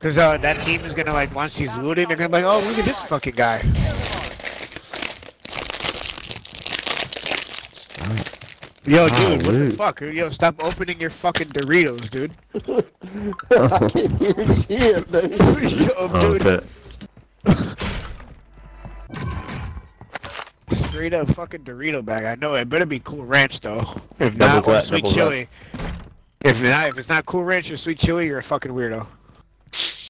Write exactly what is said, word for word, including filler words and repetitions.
Cause uh, that team is gonna like once he's looting, they're gonna be like, oh look at this fucking guy. Yo, dude, what the fuck? Yo, stop opening your fucking Doritos, dude. I can't hear shit, dude. Yo, dude. Straight up fucking Dorito bag. I know it better be Cool Ranch though. If not, or Sweet Chili. If not, if it's not Cool Ranch or Sweet Chili, you're a fucking weirdo.